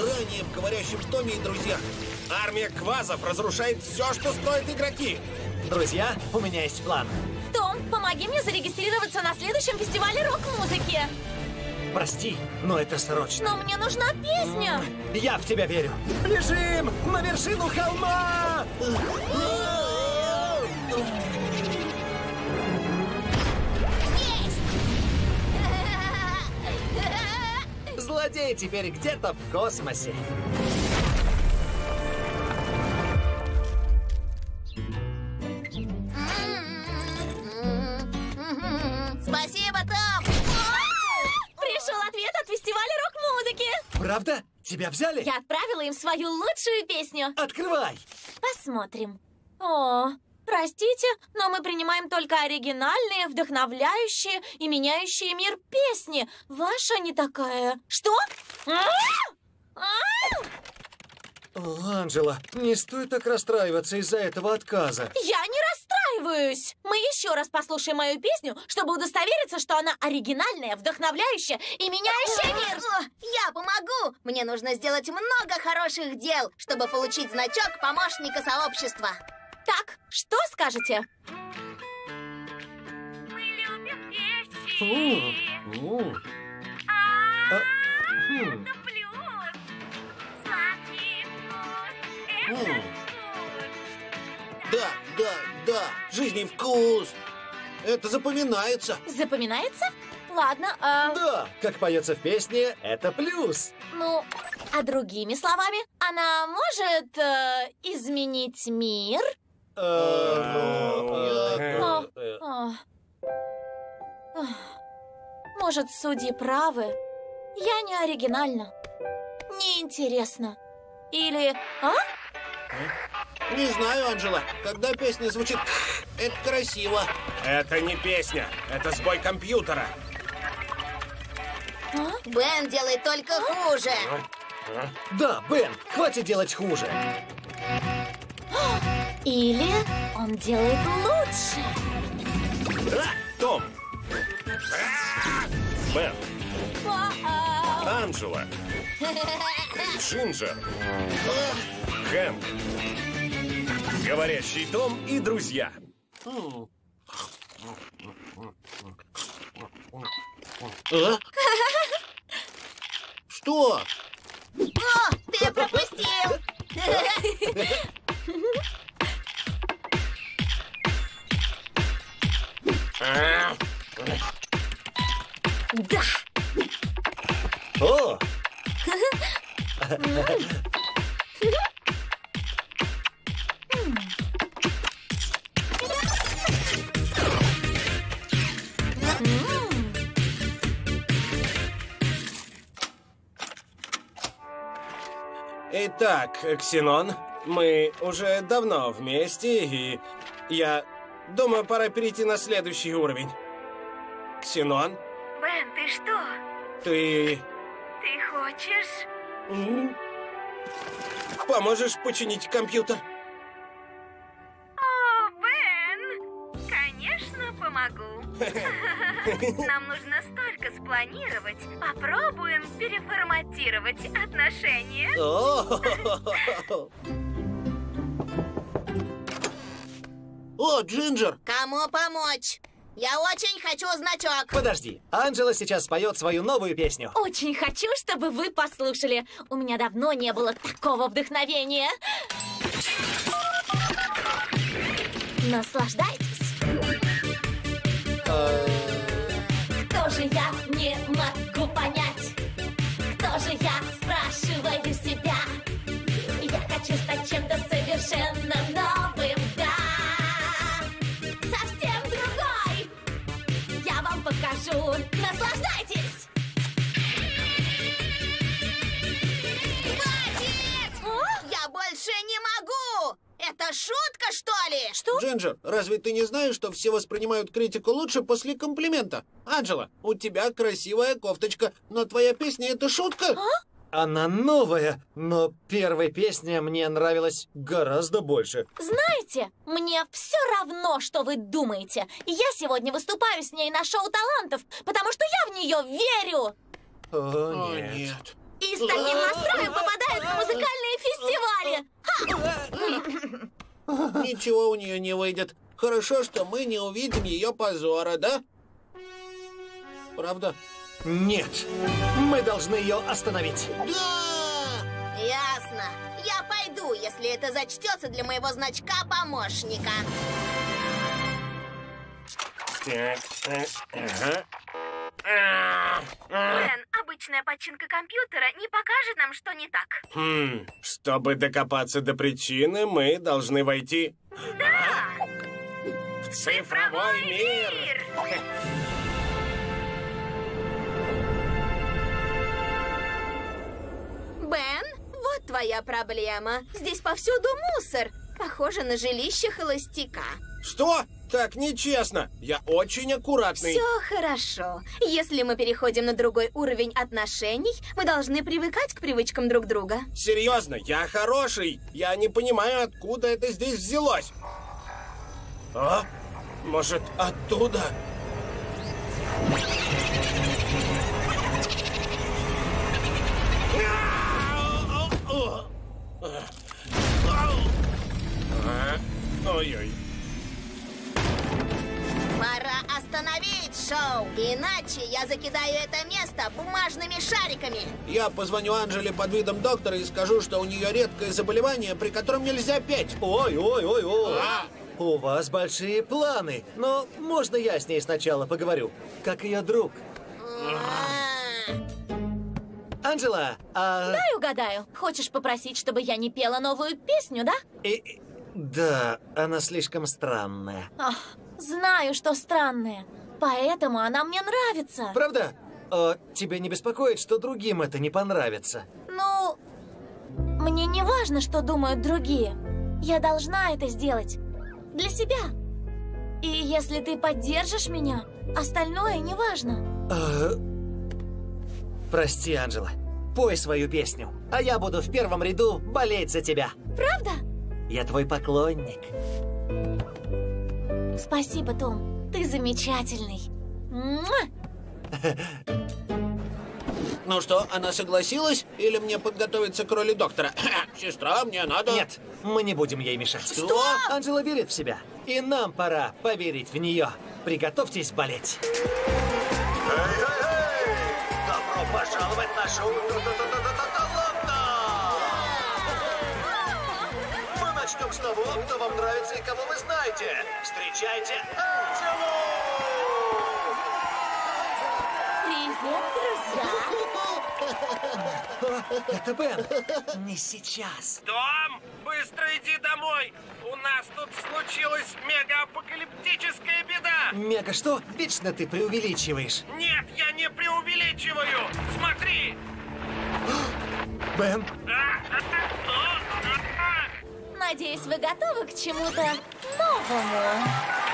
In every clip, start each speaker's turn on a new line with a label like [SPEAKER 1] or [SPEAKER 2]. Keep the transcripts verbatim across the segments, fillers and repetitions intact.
[SPEAKER 1] Ранее в «Говорящем Томе» и друзьях.
[SPEAKER 2] Армия квазов разрушает все, что строят игроки.
[SPEAKER 3] Друзья, у меня есть план.
[SPEAKER 4] Том, помоги мне зарегистрироваться на следующем фестивале рок-музыки.
[SPEAKER 3] Прости, но это срочно.
[SPEAKER 4] Но мне нужна песня.
[SPEAKER 3] Я в тебя верю. Бежим на вершину холма! Злодей теперь где-то в космосе.
[SPEAKER 4] Спасибо, Том! Пришел ответ от фестиваля рок-музыки.
[SPEAKER 3] Правда? Тебя взяли?
[SPEAKER 4] Я отправила им свою лучшую песню.
[SPEAKER 3] Открывай!
[SPEAKER 4] Посмотрим. О, простите, но мы принимаем только оригинальные, вдохновляющие и меняющие мир песни. Ваша не такая. Что?
[SPEAKER 3] О, Анжела, не стоит так расстраиваться из-за этого отказа.
[SPEAKER 4] Я не расстраиваюсь. Мы еще раз послушаем мою песню, чтобы удостовериться, что она оригинальная, вдохновляющая и меняющая мир.
[SPEAKER 5] Я помогу. Мне нужно сделать много хороших дел, чтобы получить значок помощника сообщества.
[SPEAKER 4] Так, что скажете?
[SPEAKER 6] Мы любим вещи.
[SPEAKER 3] Фу. У. А, хм.
[SPEAKER 6] Это плюс. Сладкий вкус. Это
[SPEAKER 1] М.
[SPEAKER 6] вкус.
[SPEAKER 1] Да, да, да, жизненный вкус. Это запоминается.
[SPEAKER 4] Запоминается? Ладно, а,
[SPEAKER 3] Да, как поется в песне, это плюс.
[SPEAKER 4] ну, а другими словами, она может э, изменить мир?
[SPEAKER 3] Э, ну,
[SPEAKER 4] О,
[SPEAKER 3] э,
[SPEAKER 4] о. Ах. Может, судьи правы? Я не оригинальна. Неинтересно. Или... А?
[SPEAKER 1] Не знаю, Анжела, когда песня звучит, это красиво.
[SPEAKER 2] Это не песня, это сбой компьютера.
[SPEAKER 5] Бен делает только хуже.
[SPEAKER 3] Да, Бен, хватит делать хуже.
[SPEAKER 4] Или он делает лучше?
[SPEAKER 2] А, Том! А! Бен,
[SPEAKER 4] А-а.
[SPEAKER 2] Анжела, Джинджер, Хэнк, Говорящий Том и друзья.
[SPEAKER 1] А? Что?
[SPEAKER 5] О, ты пропустил.
[SPEAKER 2] А,
[SPEAKER 4] Да!
[SPEAKER 3] О,
[SPEAKER 2] Итак, Ксенон, мы уже давно вместе, и я думаю, пора перейти на следующий уровень. Ксенон,
[SPEAKER 6] Бен, ты что?
[SPEAKER 2] ты
[SPEAKER 6] Ты хочешь?
[SPEAKER 2] м, поможешь починить компьютер?
[SPEAKER 6] О, Бен! Конечно, помогу. Нам нужно столько спланировать. Попробуем переформатировать отношения.
[SPEAKER 1] О, О, Джинджер!
[SPEAKER 5] Кому помочь? Я очень хочу значок.
[SPEAKER 3] подожди, Анжела сейчас споет свою новую песню.
[SPEAKER 4] Очень хочу, чтобы вы послушали. У меня давно не было такого вдохновения. Наслаждайтесь. Кто же я, не могу понять. Кто же я, спрашиваю себя. Я хочу стать чем-то совершенно новым, да. Совсем другой. Я вам покажу. Наслаждайтесь.
[SPEAKER 5] Хватит!
[SPEAKER 4] А?
[SPEAKER 5] Я больше не могу. Это шутка, что ли?
[SPEAKER 4] Что?
[SPEAKER 1] Джинджер, разве ты не знаешь, что все воспринимают критику лучше после комплимента? Анжела, у тебя красивая кофточка, но твоя песня — это шутка?
[SPEAKER 3] Она новая, но первая песня мне нравилась гораздо больше.
[SPEAKER 4] Знаете, мне все равно, что вы думаете. Я сегодня выступаю с ней на шоу талантов, потому что я в нее верю.
[SPEAKER 3] О,
[SPEAKER 1] О,
[SPEAKER 3] нет.
[SPEAKER 1] нет.
[SPEAKER 4] И
[SPEAKER 5] с таким настроем попадают на музыкальные фестивали.
[SPEAKER 1] Ничего у нее не выйдет. Хорошо, что мы не увидим ее позора, да? Правда?
[SPEAKER 3] Нет, мы должны ее остановить.
[SPEAKER 1] Да!
[SPEAKER 5] Ясно. Я пойду, если это зачтется для моего значка помощника.
[SPEAKER 6] Бен, обычная починка компьютера не покажет нам, что не так.
[SPEAKER 2] Хм, чтобы докопаться до причины, мы должны войти
[SPEAKER 6] Да!
[SPEAKER 2] в цифровой мир.
[SPEAKER 5] Бен, вот твоя проблема. Здесь повсюду мусор. Похоже на жилище холостяка.
[SPEAKER 2] Что? Так нечестно. Я очень аккуратный.
[SPEAKER 5] Все хорошо. Если мы переходим на другой уровень отношений, мы должны привыкать к привычкам друг друга.
[SPEAKER 2] Серьезно, я хороший. Я не понимаю, откуда это здесь взялось. А? Может, оттуда? Ой-ой.
[SPEAKER 5] Пора остановить шоу, иначе я закидаю это место бумажными шариками.
[SPEAKER 1] Я позвоню Анжеле под видом доктора и скажу, что у нее редкое заболевание, при котором нельзя петь.
[SPEAKER 3] Ой, ой, ой, ой.
[SPEAKER 1] А?
[SPEAKER 3] У вас большие планы. Но можно я с ней сначала поговорю? Как ее друг.
[SPEAKER 5] А.
[SPEAKER 3] Анжела, а...
[SPEAKER 7] Дай угадаю. Хочешь попросить, чтобы я не пела новую песню, да?
[SPEAKER 3] И- Да, она слишком странная.
[SPEAKER 7] Ах, знаю, что странная. Поэтому она мне нравится.
[SPEAKER 3] Правда? А тебя не беспокоит, что другим это не понравится?
[SPEAKER 7] Ну, мне не важно, что думают другие. Я должна это сделать. Для себя. И если ты поддержишь меня, остальное не важно.
[SPEAKER 3] А... Прости, Анжела. Пой свою песню, а я буду в первом ряду болеть за тебя.
[SPEAKER 7] Правда?
[SPEAKER 3] Я твой поклонник.
[SPEAKER 7] Спасибо, Том. Ты замечательный. Муа!
[SPEAKER 1] Ну что, она согласилась? Или мне подготовиться к роли доктора? Сестра, мне надо...
[SPEAKER 3] Нет, мы не будем ей мешать.
[SPEAKER 1] Что?
[SPEAKER 3] Анжела верит в себя, и нам пора поверить в нее. Приготовьтесь болеть. Эй-эй-эй! Добро пожаловать в нашу Таланта! Мы начнем с того, кто вам нравится и кого вы знаете. Встречайте Анжелу!
[SPEAKER 7] Привет, друзья!
[SPEAKER 3] Это Бен. Не сейчас.
[SPEAKER 2] Том, быстро иди домой. У нас тут случилась мегаапокалиптическая беда.
[SPEAKER 3] Мега, что? Вечно ты преувеличиваешь.
[SPEAKER 2] Нет, я не преувеличиваю. Смотри.
[SPEAKER 3] Бен,
[SPEAKER 7] Надеюсь, вы готовы к чему-то новому.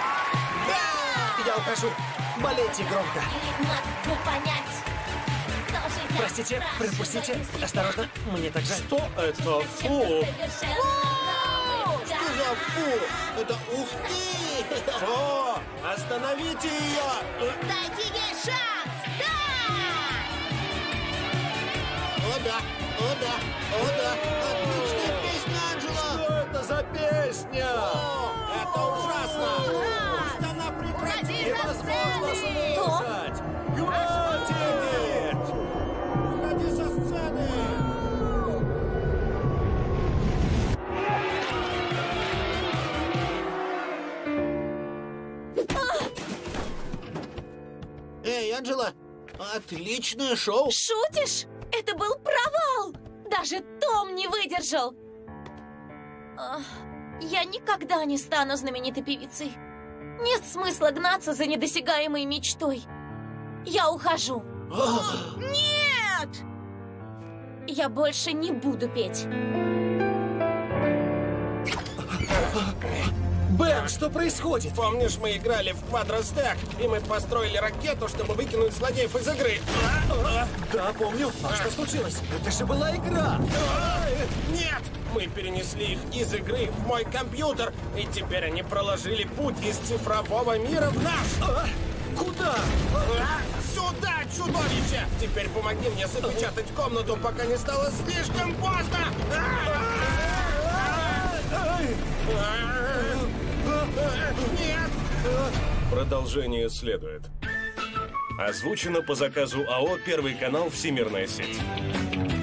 [SPEAKER 3] я ухожу. Болейте громко.
[SPEAKER 4] Не могу понять, кто же я.
[SPEAKER 3] Простите, пропустите. Осторожно, мне так жаль.
[SPEAKER 2] Что это? Фу.
[SPEAKER 1] Что за фу? Это ух ты!
[SPEAKER 2] О, остановите ее.
[SPEAKER 5] Дайте ей шанс! Да!
[SPEAKER 1] О да, о да, о да! Отличная песня, Анжела!
[SPEAKER 3] Что это за песня?
[SPEAKER 1] О, это ужасно! Пусть она прекратит!
[SPEAKER 3] Невозможно слушать! Хватит!
[SPEAKER 1] Уходи со сцены! Эй, Анжела, отличное шоу!
[SPEAKER 7] Шутишь? Это был провал! Даже Том не выдержал! Ах, я никогда не стану знаменитой певицей. Нет смысла гнаться за недосягаемой мечтой. Я ухожу.
[SPEAKER 5] Нет!
[SPEAKER 7] Я больше не буду петь.
[SPEAKER 3] Бен, что происходит?
[SPEAKER 2] Помнишь, мы играли в квадростек, и мы построили ракету, чтобы выкинуть злодеев из игры?
[SPEAKER 3] Да, помню. А что случилось? Это же была игра.
[SPEAKER 2] Нет! Мы перенесли их из игры в мой компьютер, и теперь они проложили путь из цифрового мира в наш.
[SPEAKER 3] А? Куда?
[SPEAKER 2] Сюда, чудовище! Теперь помоги мне запечатать комнату, пока не стало слишком поздно! Нет!
[SPEAKER 8] Продолжение следует. Озвучено по заказу АО «Первый канал. Всемирная сеть».